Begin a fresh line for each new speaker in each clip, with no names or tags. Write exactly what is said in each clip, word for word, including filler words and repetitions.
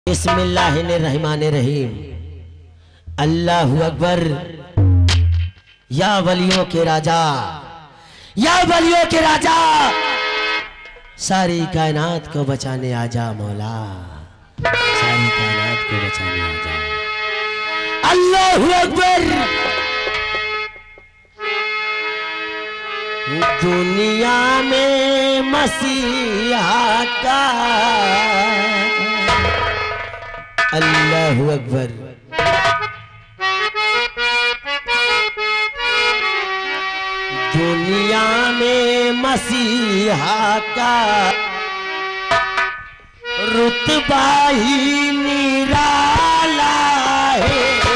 बिस्मिल्लाहिर्रहमानिर्रहीम। अल्लाहु अकबर। या वलियों के राजा, या वलियों के राजा, सारी कायनात को बचाने आजा मौला, सारी कायनात को बचाने आजा। अल्लाहु अकबर। दुनिया में मसीहा का अल्लाहु अकबर। दुनिया में मसीहा का रुतबा ही निराला है।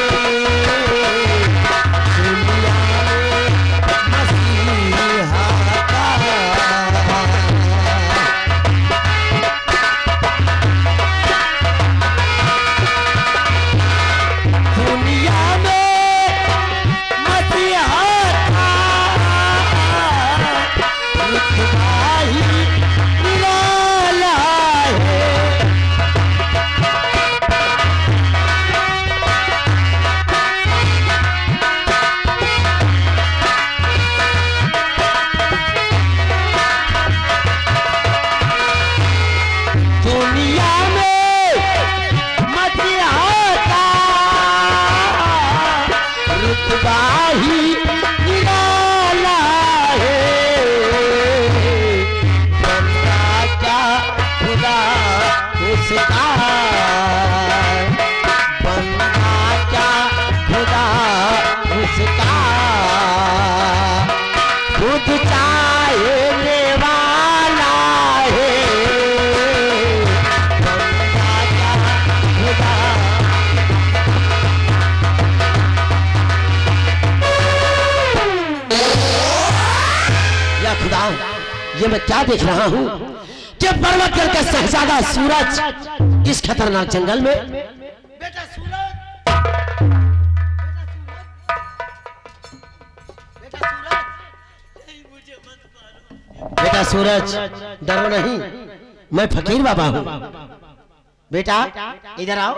ये मैं क्या देख रहा हूं कि पर्वत का शहजादा सूरज इस खतरनाक जंगल में। बेटा सूरज, बेटा सूरज, मुझे मत मारो। बेटा सूरज, डरो नहीं, मैं फकीर बाबा हूं। बेटा इधर आओ।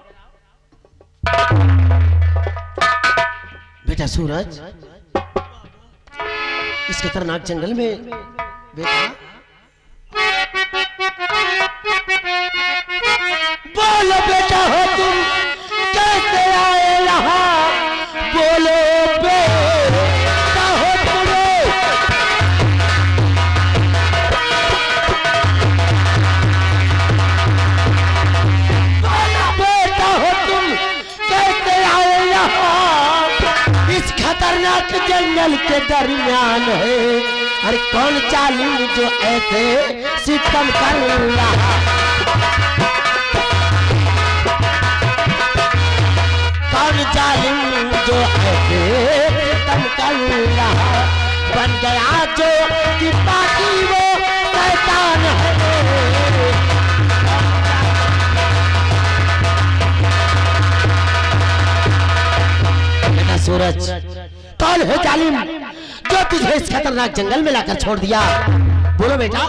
बेटा सूरज, इस खतरनाक जंगल में बेटा बोलो बेटा हो तुम कैसे आए यहाँ, बोलो बेटा हो तुम। बोलो बेटा हो तुम कैसे आए यहाँ, इस खतरनाक जंगल के दरमियान है। अरे कौन जालिम जो ऐसे सितम कर रहा, कौन जालिम जो ऐसे सितम कर रहा, बन गया जो कि बाकी वो शैतान है। बेटा सूरज, कौन है जालिम जो तुझे इस खतरनाक जंगल में लाकर छोड़ दिया, बोलो बेटा।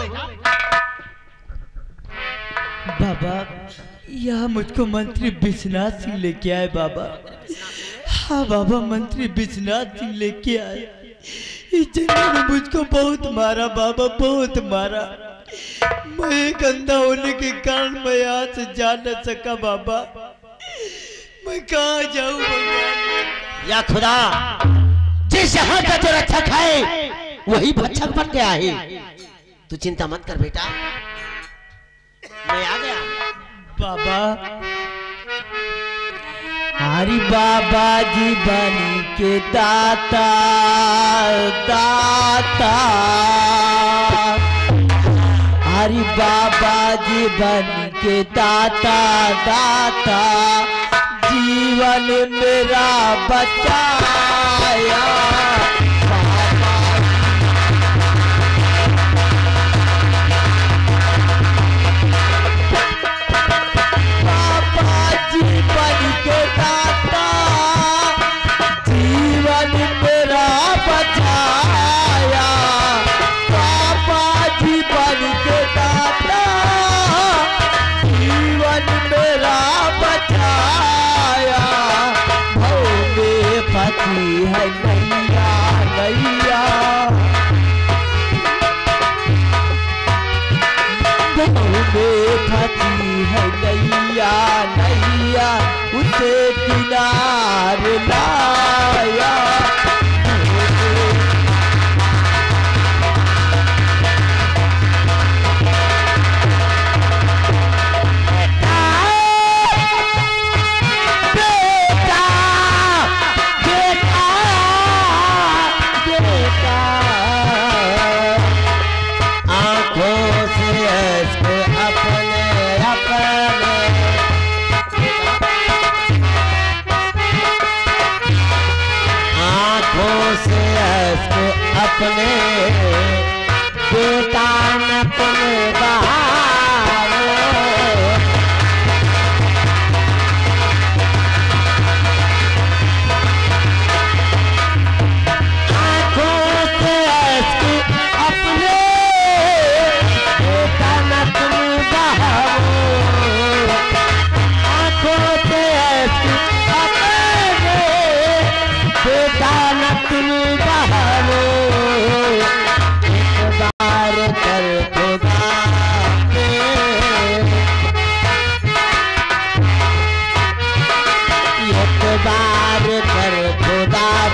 बाबा, यहाँ मुझको मंत्री विश्वनाथ सिंह लेके आए बाबा। हाँ बाबा, मंत्री विश्वनाथ सिंह लेके आए। इस जंगल में मुझको बहुत मारा बाबा, बहुत मारा। मैं एक अंधा होने के कारण मैं यहाँ से जा न सका बाबा। मैं कहाँ जाऊँ भगवान?
या खुदा, जिस यहाँ का जो रक्षक है वही भक्षक बन गया है। तू चिंता मत कर बेटा, मैं आ गया।
बाबा, हरि बाबा जी बन के दाता दाता, हरि बाबा जी बन के दाता दाता, जीवन मेरा बचाया। जीवन के दाता, जीवन मेरा बचाया। बाबा जीवन के दाता, जीवन मेरा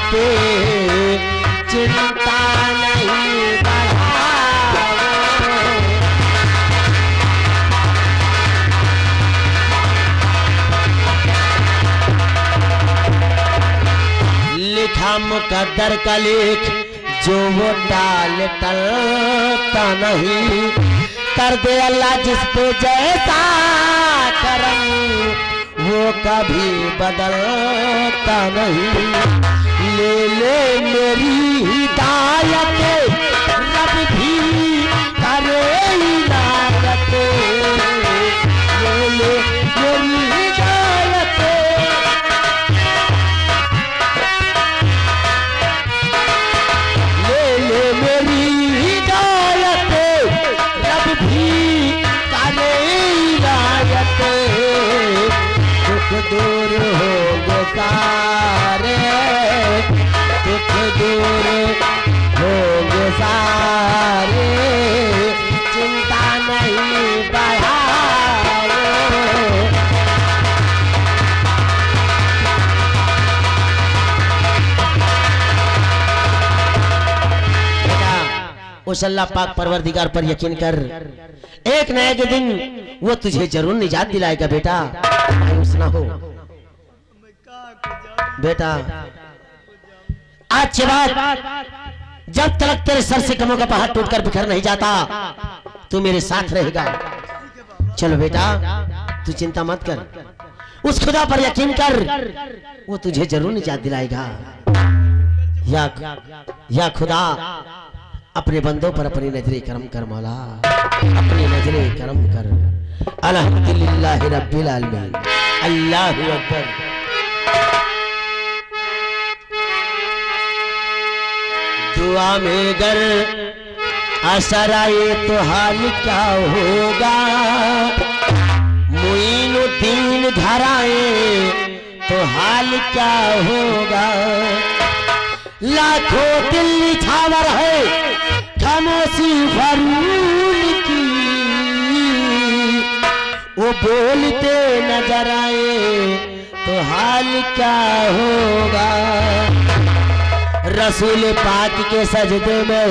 पे चिंता नहीं बढ़ाओ। लिखा मुकद्दर का लेख जो वो टाल टलता नहीं, कर दे अल्लाह जिस पे जैसा करम वो कभी बदलता नहीं। ले ले मेरी हिदायत रब भी करे इनायत, ले ले मेरी हिदायत, ले ले मेरी हिदायत रब भी करे इनायत। दुख दूर हो गए सारे, दुख दूर हो गए सारे, चिंता नहीं बढ़ाओ। बेटा उस अल्लाह पाक परवरदिगार पर यकीन कर, एक न एक दिन वो तुझे जरूर निजात दिलाएगा बेटा, मायूस ना हो बेटा। आज के बाद जब तक तेरे सर से कमों का पहाड़ टूटकर बिखर नहीं जाता तू मेरे साथ रहेगा। चलो बेटा तू चिंता मत कर, उस खुदा पर यकीन कर, वो तुझे जरूर निजात दिलाएगा। या या खुदा अपने बंदों पर अपनी नजरें करम कर मौला, अपनी नजरें करम कर। अल्हम्दुलिल्लाह रब्बिल आलमीन, अल्लाहु अकबर। दुआ में गर असर आए तो हाल क्या होगा, मुईनुद्दीन घर आए तो हाल क्या होगा। लाखों दिल निछावर है खामोशी फरूल की, वो बोलते नजर आए तो हाल क्या होगा। रसूल पाक के सजदे में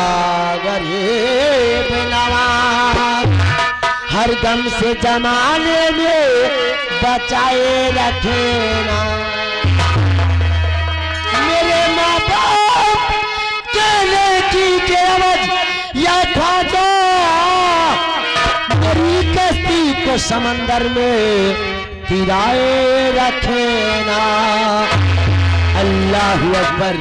गरीब नवाज हर गम से जमाने में बचाए रखेना। मेरे माँ बाप कहने की के आवाज या ख्वाजा मेरी कश्ती को समंदर में गिराए रखेना। अल्लाहु अकबर।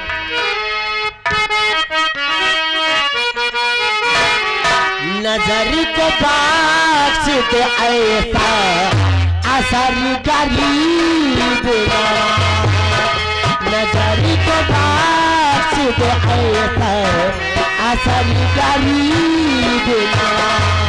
नजर को बख्श दे ऐसा असर गरीब नवाज, नजर को बख्श दे ऐसा असर गरीब नवाज।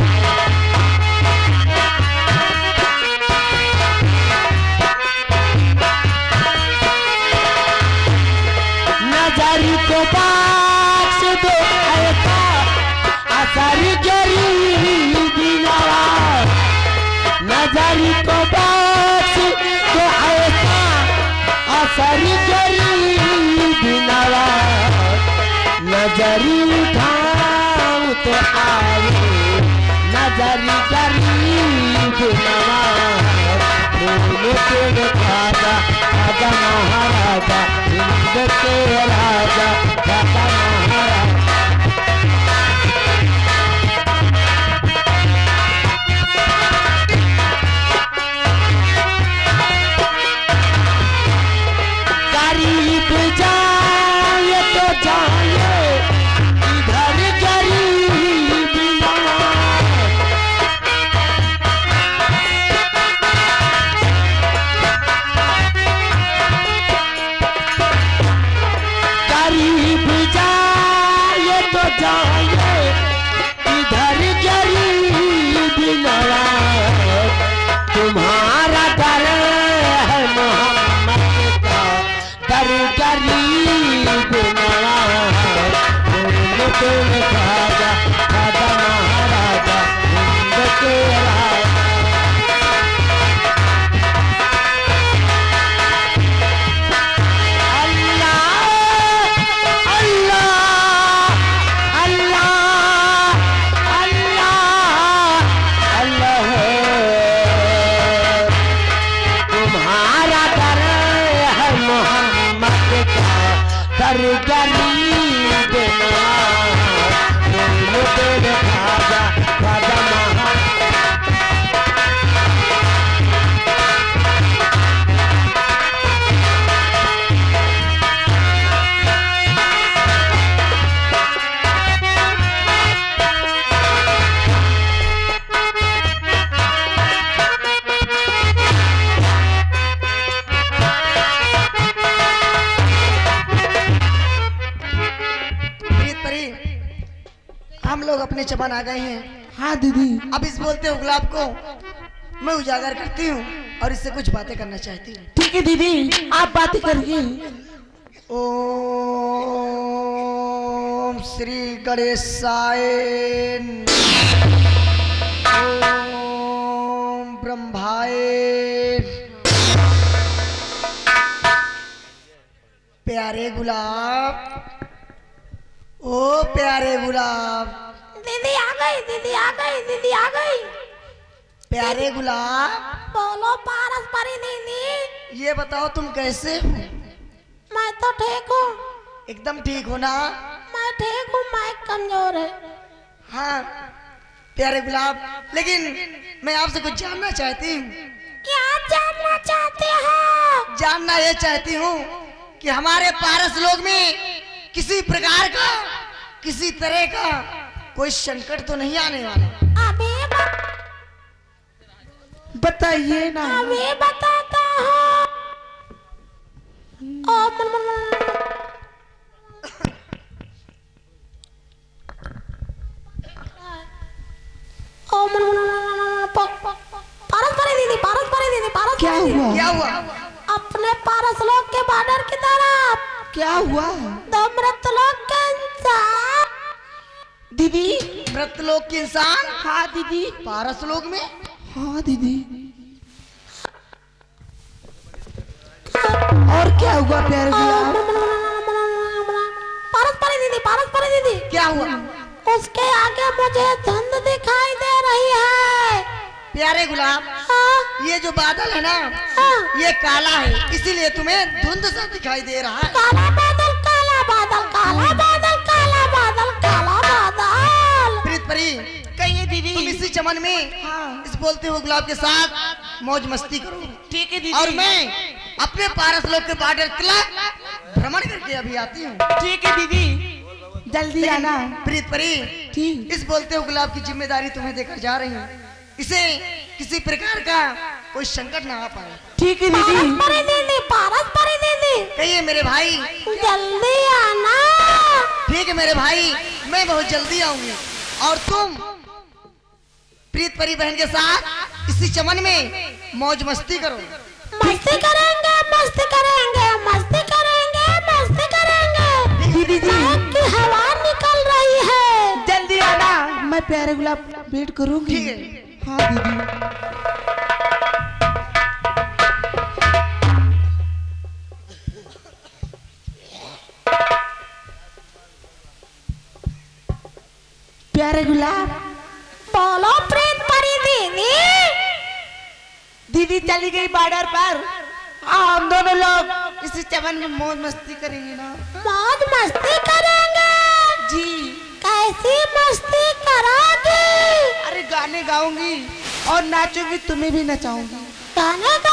नजर को बख्श दे ऐसा असर गरीब नवाज, नजर को बख्श दे ऐसा असर गरीब नवाज। नजर उठाऊं तो आए नजर गरीब नवाज। बोलो तेरे खाजा खाजा महाराजा, हिंद के राजा खाजा महाराजा। गरीब जाए तो जाए इधर गरीब नवाज। गरीब जाए हमार गरीब खाजा खाजा महा
हम लोग अपने चमन आ गए हैं।
हाँ दीदी।
अब इस बोलते हो गुलाब को मैं उजागर करती हूँ और इससे कुछ बातें करना चाहती हूँ।
ठीक है दीदी, आप बातें करिए।
ओम श्री गणेशाय, ओम ब्रह्माय। प्यारे गुलाब, ओ प्यारे गुलाब।
दीदी आ गई, दीदी आ गई, दीदी आ गई।
प्यारे गुलाब,
बोलो पारस परी दीदी।
ये बताओ तुम कैसे हो?
मैं तो ठीक हूँ।
एकदम ठीक हो ना?
मैं ठीक हूँ, मैं कमजोर है।
हाँ प्यारे गुलाब, लेकिन मैं आपसे कुछ जानना चाहती हूँ।
क्या जानना चाहते हो?
जानना ये चाहती हूँ कि हमारे पारस लोक में किसी प्रकार का, किसी तरह का कोई संकट तो नहीं आने वाला?
अभी
बताइए ना।
अभी बताता हूँ। ओ मन मन मन। ओ मन मन मन। पारस परी दीदी, पारस परी दीदी, पारस
क्या
परी दीदी।
हुआ?
क्या हुआ?
अपने पारस लोक के बॉर्डर की तरफ
क्या हुआ
दो मृतलोक के इंसान।
दीदी?
मृतलोक के इंसान?
हाँ दीदी।
पारस लोक में?
हाँ दीदी। और क्या हुआ प्यारे गुलाब?
पारस परी दीदी, पारस परी दीदी।
क्या हुआ?
उसके आगे मुझे धुंध दिखाई दे रही है।
प्यारे गुलाब,
हाँ,
ये जो बादल है ना,
हाँ।
ये काला है, इसीलिए तुम्हें धुंध सा दिखाई दे रहा है।
काला बादल, काला बादल, काला बादल, काला बादल, काला बादल।
प्रीत परी,
कहिए दीदी।
तुम इसी चमन में
हाँ।
इस बोलते हुए गुलाब के साथ मौज मस्ती करो।
ठीक है दीदी।
और मैं अपने पारस लोक के बॉर्डर किला भ्रमण करके अभी आती हूँ।
ठीक है दीदी, जल्दी आना।
प्रीत परी,
ठीक।
इस बोलते हुए गुलाब की जिम्मेदारी तुम्हें देकर जा रही हूँ। इसे किसी प्रकार का कोई संकट ना आ पाए।
ठीक है
पारस
दीदी।
परी दीदी, पारस परी दीदी,
कहिए मेरे भाई।
जल्दी आना।
ठीक है मेरे भाई, मैं बहुत जल्दी आऊंगी। और तुम प्रीत परी बहन के साथ इसी चमन में मौज मस्ती करो।
मस्ती करेंगे, मस्ती करेंगे, मस्ती करेंगे, मस्ती करेंगे।
दीदी जी।
नाक की हवा निकल रही है।
जल्दी आना, मैं प्यारे गुलाब वेट करूंगी।
ठीक है।
हाँ दीदी। प्यारे गुलाब।
बोलो प्रीत परी दीदी।
दीदी चली गई बॉर्डर पर। हाँ, हम दोनों लोग इसी चमन में मौज मस्ती करेंगे ना।
मौज मस्ती करेंगे।
जी।
कैसी मस्ती करोगी?
अरे गाने गाऊंगी और नाचूंगी, तुम्हें भी नचाऊंगी।
गाने